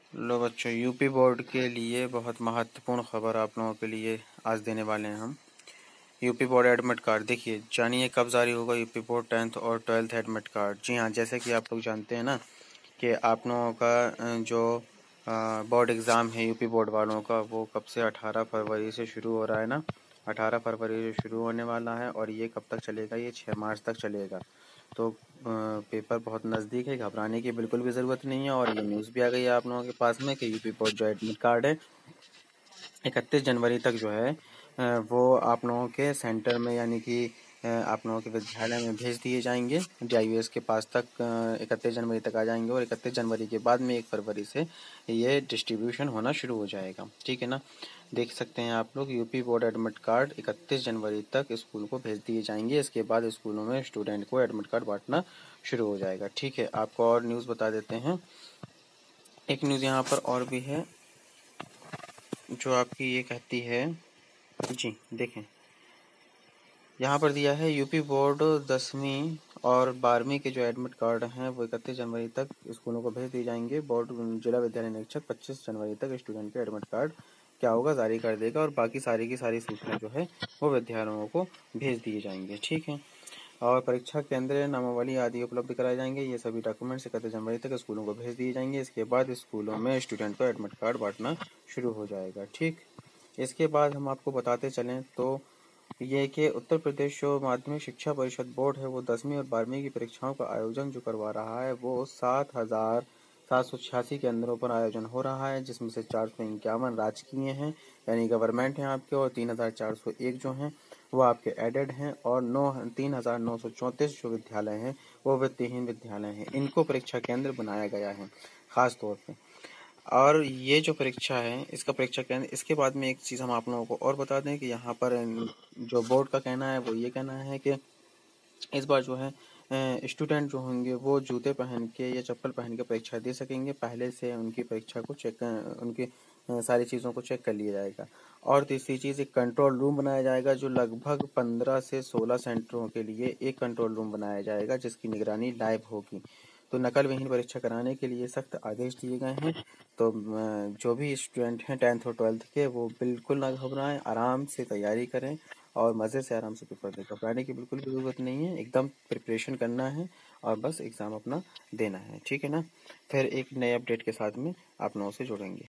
लो बच्चों, UP board के लिए बहुत महत्वपूर्ण खबर आप लोगों के लिए आज देने वाले हैं हम। यूपी बोर्ड एडमिट कार्ड देखिए, जानिए कब जारी होगा यूपी बोर्ड 10th और 12th एडमिट कार्ड। जी हाँ, जैसे कि आप लोग जानते हैं ना कि आप लोगों का जो बोर्ड एग्ज़ाम है यूपी बोर्ड वालों का, वो कब से 18 फरवरी से शुरू हो रहा है ना। 18 फरवरी से शुरू होने वाला है और ये कब तक चलेगा? ये 6 मार्च तक चलेगा। तो पेपर बहुत नज़दीक है, घबराने की बिल्कुल भी ज़रूरत नहीं है। और ये न्यूज़ भी आ गई है आप लोगों के पास में कि यूपी बोर्ड जो एडमिट कार्ड है 31 जनवरी तक जो है वो आप लोगों के सेंटर में, यानी कि आप लोगों के विद्यालय में भेज दिए जाएंगे। DIUS के पास तक 31 जनवरी तक आ जाएंगे और 31 जनवरी के बाद में 1 फरवरी से ये डिस्ट्रीब्यूशन होना शुरू हो जाएगा। ठीक है ना। देख सकते हैं आप लोग, यूपी बोर्ड एडमिट कार्ड 31 जनवरी तक स्कूल को भेज दिए जाएंगे। इसके बाद स्कूलों में स्टूडेंट को एडमिट कार्ड बांटना शुरू हो जाएगा। ठीक है, आपको और न्यूज़ बता देते हैं। एक न्यूज़ यहाँ पर और भी है जो आपकी ये कहती है, जी देखें, यहाँ पर दिया है यूपी बोर्ड 10वीं और 12वीं के जो एडमिट कार्ड हैं वो 31 जनवरी तक स्कूलों को भेज दिए जाएंगे। बोर्ड जिला विद्यालय निरीक्षक 25 जनवरी तक स्टूडेंट के एडमिट कार्ड क्या होगा, जारी कर देगा और बाकी सारी की सारी सूचना जो है वो विद्यालयों को भेज दिए जाएंगे। ठीक है। और परीक्षा केंद्र, नामावली आदि उपलब्ध कराए जाएंगे। ये सभी डॉक्यूमेंट्स 31 जनवरी तक स्कूलों को भेज दिए जाएंगे। इसके बाद स्कूलों में स्टूडेंट को एडमिट कार्ड बांटना शुरू हो जाएगा। ठीक। इसके बाद हम आपको बताते चलें तो ये कि उत्तर प्रदेश जो माध्यमिक शिक्षा परिषद बोर्ड है वो 10वीं और 12वीं की परीक्षाओं का आयोजन जो करवा रहा है वो 7,786 केंद्रों पर आयोजन हो रहा है, जिसमें से 451 राजकीय हैं यानी गवर्नमेंट हैं आपके, और 3,401 जो हैं वो आपके एडेड हैं, और 3,934 जो विद्यालय हैं वो वित्तहीन विद्यालय हैं। इनको परीक्षा केंद्र बनाया गया है खास तौर पे। और ये जो परीक्षा है इसका परीक्षा केंद्र, इसके बाद में एक चीज़ हम आप लोगों को और बता दें कि यहाँ पर जो बोर्ड का कहना है वो ये कहना है कि इस बार जो है स्टूडेंट जो होंगे वो जूते पहन के या चप्पल पहन के परीक्षा दे सकेंगे। पहले से उनकी परीक्षा को चेक, उनकी सारी चीज़ों को चेक कर लिया जाएगा। और तीसरी चीज़, एक कंट्रोल रूम बनाया जाएगा जो लगभग 15 से 16 सेंटरों के लिए एक कंट्रोल रूम बनाया जाएगा जिसकी निगरानी लाइव होगी। तो नकल विहीन परीक्षा कराने के लिए सख्त आदेश दिए गए हैं। तो जो भी स्टूडेंट हैं 10th और 12th के, वो बिल्कुल ना घबराएं, आराम से तैयारी करें और मज़े से आराम से पेपर दें। घबराने की बिल्कुल भी ज़रूरत नहीं है, एकदम प्रिपरेशन करना है और बस एग्ज़ाम अपना देना है। ठीक है ना। फिर एक नए अपडेट के साथ में आप लोगों से जुड़ेंगे।